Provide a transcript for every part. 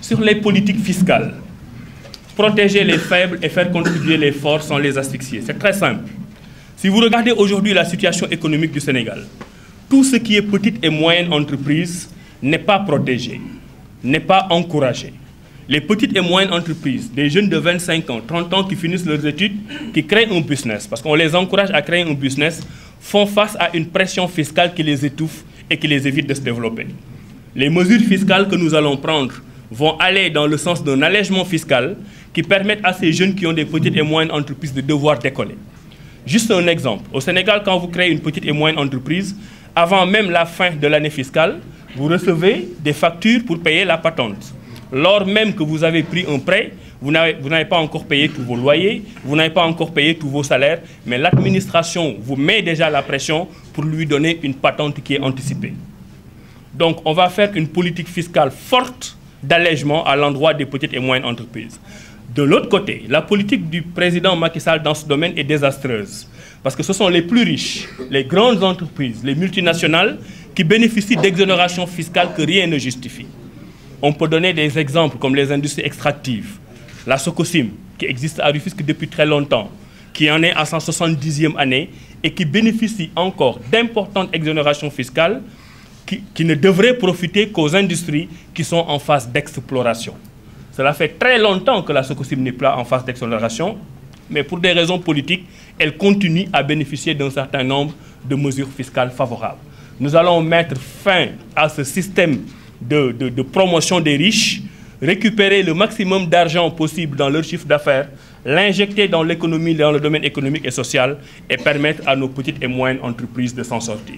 Sur les politiques fiscales, protéger les faibles et faire contribuer les forts sans les asphyxier. C'est très simple. Si vous regardez aujourd'hui la situation économique du Sénégal, tout ce qui est petite et moyenne entreprise n'est pas protégé, n'est pas encouragé. Les petites et moyennes entreprises, des jeunes de 25 ans, 30 ans qui finissent leurs études, qui créent un business, parce qu'on les encourage à créer un business, font face à une pression fiscale qui les étouffe et qui les évite de se développer. Les mesures fiscales que nous allons prendre vont aller dans le sens d'un allègement fiscal qui permette à ces jeunes qui ont des petites et moyennes entreprises de devoir décoller. Juste un exemple. Au Sénégal, quand vous créez une petite et moyenne entreprise, avant même la fin de l'année fiscale, vous recevez des factures pour payer la patente. Lors même que vous avez pris un prêt, vous n'avez pas encore payé tous vos loyers, vous n'avez pas encore payé tous vos salaires, mais l'administration vous met déjà la pression pour lui donner une patente qui est anticipée. Donc, on va faire une politique fiscale forte d'allègement à l'endroit des petites et moyennes entreprises. De l'autre côté, la politique du président Macky Sall dans ce domaine est désastreuse. Parce que ce sont les plus riches, les grandes entreprises, les multinationales qui bénéficient d'exonérations fiscales que rien ne justifie. On peut donner des exemples comme les industries extractives. La Socosim, qui existe à Rufisque depuis très longtemps, qui en est à 170e année et qui bénéficie encore d'importantes exonérations fiscales qui ne devraient profiter qu'aux industries qui sont en phase d'exploration. Cela fait très longtemps que la Socosim n'est pas en phase d'exploration, mais pour des raisons politiques, elle continue à bénéficier d'un certain nombre de mesures fiscales favorables. Nous allons mettre fin à ce système de promotion des riches, récupérer le maximum d'argent possible dans leur chiffre d'affaires, l'injecter dans l'économie, dans le domaine économique et social, et permettre à nos petites et moyennes entreprises de s'en sortir.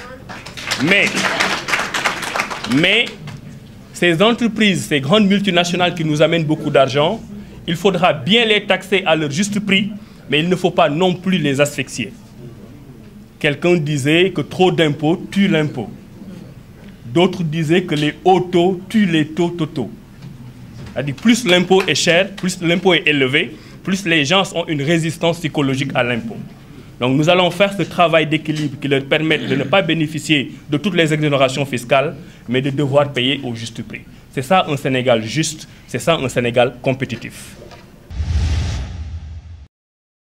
Mais ces entreprises, ces grandes multinationales qui nous amènent beaucoup d'argent, il faudra bien les taxer à leur juste prix, mais il ne faut pas non plus les asphyxier. Quelqu'un disait que trop d'impôts tue l'impôt. D'autres disaient que les hauts taux tuent les taux totaux. C'est-à-dire plus l'impôt est cher, plus l'impôt est élevé, plus les gens ont une résistance psychologique à l'impôt. Donc nous allons faire ce travail d'équilibre qui leur permette de ne pas bénéficier de toutes les exonérations fiscales, mais de devoir payer au juste prix. C'est ça un Sénégal juste, c'est ça un Sénégal compétitif.